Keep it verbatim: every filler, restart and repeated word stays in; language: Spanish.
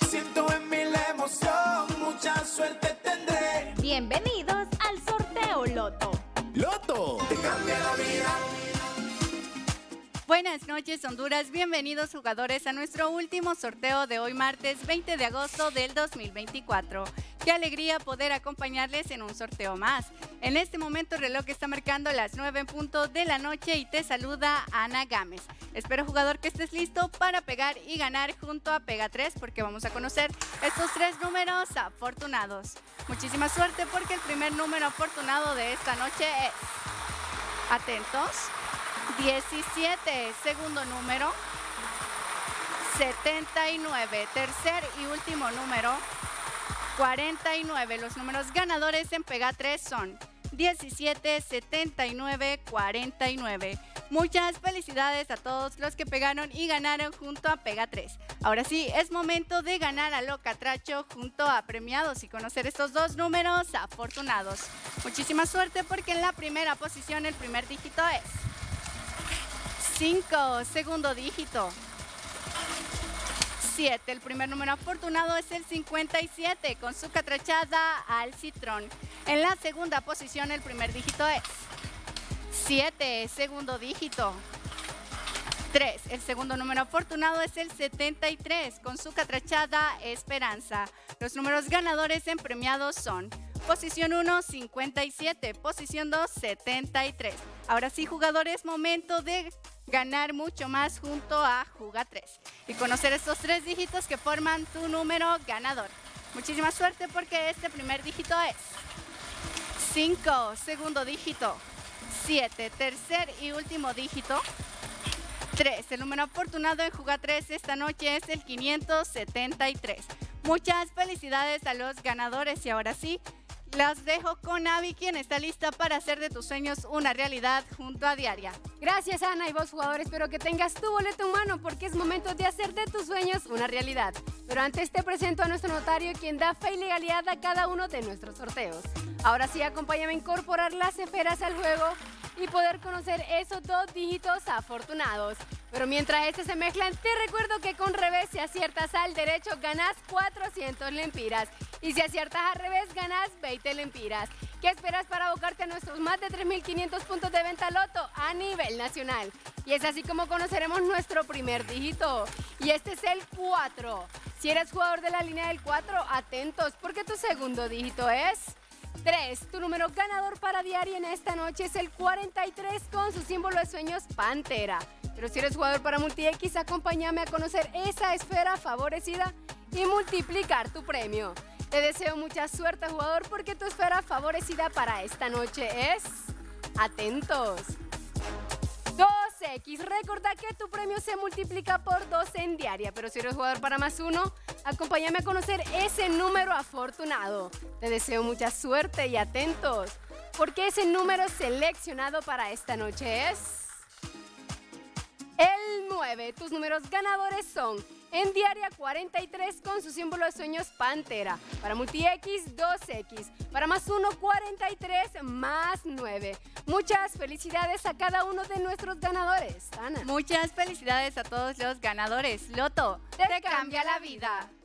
Siento en mí la emoción, mucha suerte tendré. Bienvenidos al sorteo Loto. ¡Loto! Te cambia la vida. Buenas noches, Honduras. Bienvenidos, jugadores, a nuestro último sorteo de hoy, martes veinte de agosto del dos mil veinticuatro. Qué alegría poder acompañarles en un sorteo más. En este momento el reloj está marcando las nueve en punto de la noche y te saluda Ana Gámez. Espero, jugador, que estés listo para pegar y ganar junto a Pega tres, porque vamos a conocer estos tres números afortunados. Muchísima suerte, porque el primer número afortunado de esta noche es... Atentos. diecisiete, segundo número, setenta y nueve, tercer y último número, cuarenta y nueve. Los números ganadores en Pega tres son diecisiete, setenta y nueve, cuarenta y nueve. Muchas felicidades a todos los que pegaron y ganaron junto a Pega tres. Ahora sí, es momento de ganar a lo catracho junto a premiados y conocer estos dos números afortunados. Muchísima suerte, porque en la primera posición el primer dígito es cinco, segundo dígito. siete, el primer número afortunado es el cincuenta y siete, con su catrachada al citrón. En la segunda posición el primer dígito es siete, segundo dígito. tres, el segundo número afortunado es el setenta y tres, con su catrachada esperanza. Los números ganadores en premiados son: posición uno, cincuenta y siete, posición dos, setenta y tres. Ahora sí, jugadores, momento de ganar mucho más junto a Juga tres y conocer estos tres dígitos que forman tu número ganador. Muchísima suerte, porque este primer dígito es cinco, segundo dígito. siete, tercer y último dígito. tres, el número afortunado en Juga tres esta noche es el quinientos setenta y tres. Muchas felicidades a los ganadores y ahora sí, las dejo con Avi, quien está lista para hacer de tus sueños una realidad junto a Diaria. Gracias, Ana, y vos, jugador, espero que tengas tu boleto en mano, porque es momento de hacer de tus sueños una realidad. Pero antes te presento a nuestro notario, quien da fe y legalidad a cada uno de nuestros sorteos. Ahora sí, acompáñame a incorporar las esferas al juego y poder conocer esos dos dígitos afortunados. Pero mientras estos se mezclan, te recuerdo que con revés, si aciertas al derecho, ganas cuatrocientos lempiras. Y si aciertas al revés, ganas veinte lempiras. ¿Qué esperas para abocarte a nuestros más de tres mil quinientos puntos de venta Loto a nivel nacional? Y es así como conoceremos nuestro primer dígito. Y este es el cuatro. Si eres jugador de la línea del cuatro, atentos, porque tu segundo dígito es tres. Tu número ganador para Diaria en esta noche es el cuarenta y tres, con su símbolo de sueños Pantera. Pero si eres jugador para Multi-X, acompáñame a conocer esa esfera favorecida y multiplicar tu premio. Te deseo mucha suerte, jugador, porque tu esfera favorecida para esta noche es... Atentos. dos equis. Recuerda que tu premio se multiplica por dos en Diaria, pero si eres jugador para más uno, acompáñame a conocer ese número afortunado. Te deseo mucha suerte y atentos, porque ese número seleccionado para esta noche es... el nueve. Tus números ganadores son en Diaria cuarenta y tres, con su símbolo de sueños Pantera. Para Multi-X, dos equis. Para más uno, cuarenta y tres más nueve. Muchas felicidades a cada uno de nuestros ganadores, Ana. Muchas felicidades a todos los ganadores. Loto, te, te cambia la vida.